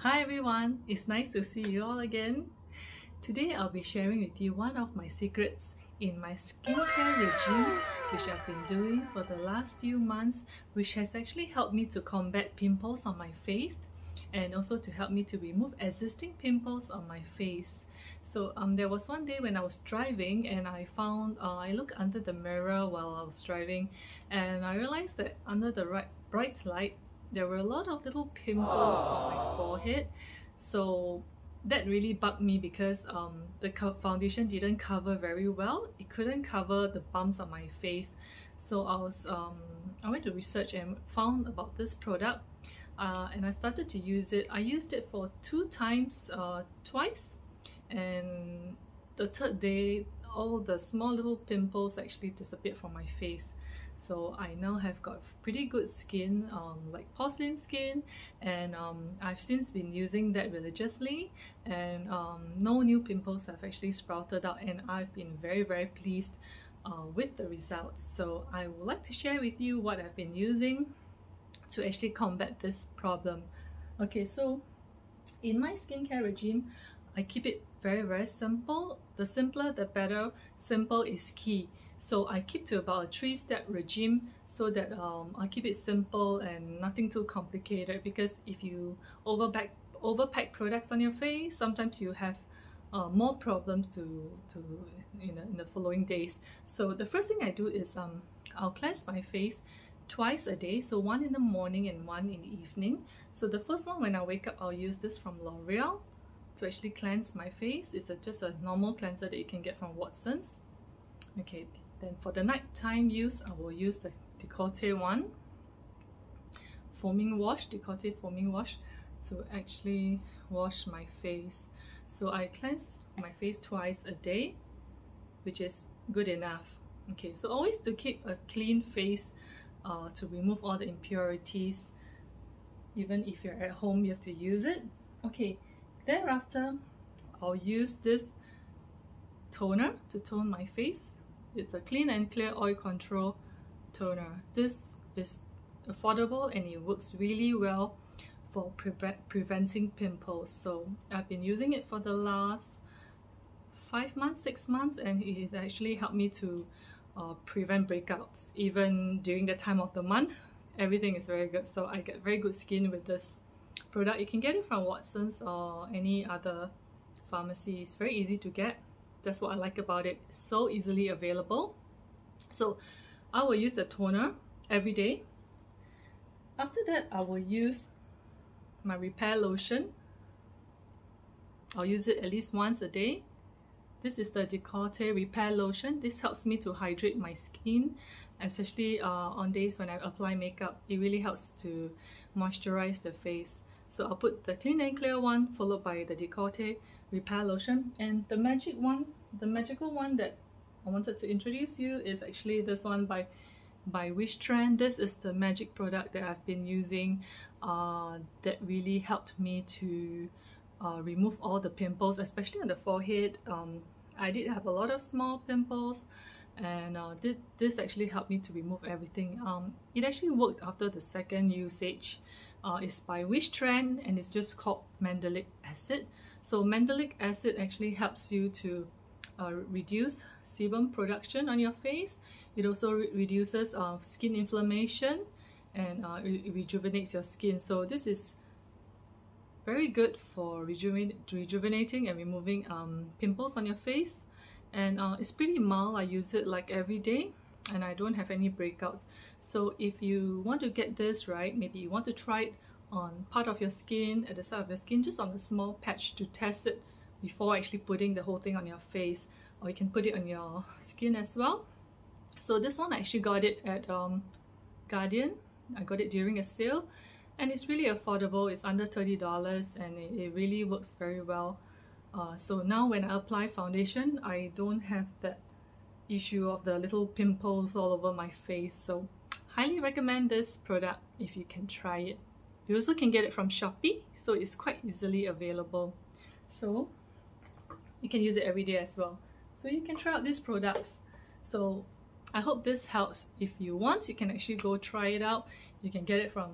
Hi everyone, it's nice to see you all again. Today I'll be sharing with you one of my secrets in my skincare regime which I've been doing for the last few months, which has actually helped me to combat pimples on my face and also to help me to remove existing pimples on my face. So there was one day when I was driving and I found I looked under the mirror while I was driving and I realized that under the bright light there were a lot of little pimples on my forehead. So that really bugged me because the foundation didn't cover very well. It couldn't cover the bumps on my face. So I went to research and found about this product and I started to use it. I used it for twice, and the third day all the small little pimples actually disappeared from my face. So I now have got pretty good skin, like porcelain skin, and I've since been using that religiously, and no new pimples have actually sprouted out, and I've been very pleased with the results. So I would like to share with you what I've been using to actually combat this problem. Okay, so in my skincare regime, I keep it very simple. The simpler the better. Simple is key. So I keep to about a 3-step regime so that I keep it simple and nothing too complicated, because if you overpack products on your face, sometimes you have more problems in the following days. So the first thing I do is I'll cleanse my face twice a day, so one in the morning and one in the evening. So the first one, when I wake up, I'll use this from L'Oreal to actually cleanse my face. It's just a normal cleanser that you can get from Watsons. Okay, then for the nighttime use, I will use the Décolleté one, Décolleté foaming wash, to actually wash my face. So I cleanse my face twice a day, which is good enough. Okay, so always to keep a clean face, to remove all the impurities. Even if you're at home, you have to use it. Okay, thereafter I'll use this toner to tone my face. It's a Clean and Clear Oil Control toner. This is affordable and it works really well for preventing pimples. So I've been using it for the last 5 months, 6 months, and it actually helped me to prevent breakouts. Even during the time of the month, everything is very good. So I get very good skin with this product. You can get it from Watsons or any other pharmacy. It's very easy to get. That's what I like about it. It's so easily available. So I will use the toner every day. After that, I will use my repair lotion. I'll use it at least once a day. This is the Décolleté Repair Lotion. This helps me to hydrate my skin, especially on days when I apply makeup. It really helps to moisturize the face. So I'll put the Clean and Clear one, followed by the Décolleté Repair Lotion. And the magical one that I wanted to introduce you is actually this one by Wishtrend. This is the magic product that I've been using that really helped me to remove all the pimples, especially on the forehead. I did have a lot of small pimples, and this actually helped me to remove everything. It actually worked after the second usage. It's by Wishtrend and it's just called Mandelic Acid. So Mandelic Acid actually helps you to reduce sebum production on your face. It also reduces skin inflammation, and it rejuvenates your skin. So this is very good for rejuvenating and removing pimples on your face, and it's pretty mild. I use it like every day and I don't have any breakouts. So if you want to get this right, maybe you want to try it on part of your skin, at the side of your skin, just on a small patch to test it before actually putting the whole thing on your face, or you can put it on your skin as well. So this one, I actually got it at Guardian. I got it during a sale, and it's really affordable. It's under $30 and it really works very well. So now when I apply foundation, I don't have that issue of the little pimples all over my face. So highly recommend this product if you can try it. You also can get it from Shopee, so it's quite easily available. So you can use it every day as well. So you can try out these products. So I hope this helps. If you want, you can actually go try it out. You can get it from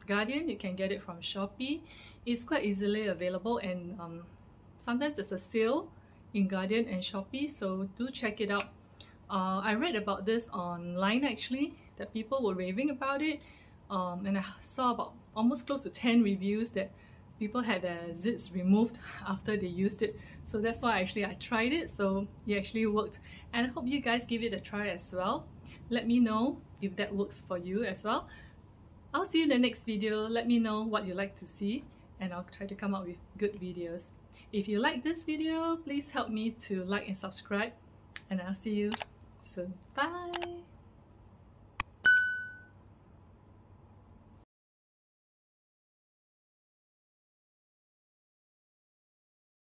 Guardian, you can get it from Shopee. It's quite easily available, and sometimes there's a sale in Guardian and Shopee, so do check it out. I read about this online actually, that people were raving about it, and I saw about almost close to 10 reviews that people had their zits removed after they used it. So that's why actually I tried it, so it actually worked, and I hope you guys give it a try as well. Let me know if that works for you as well. I'll see you in the next video. Let me know what you like to see, and I'll try to come up with good videos. If you like this video, please help me to like and subscribe, and I'll see you soon. Bye!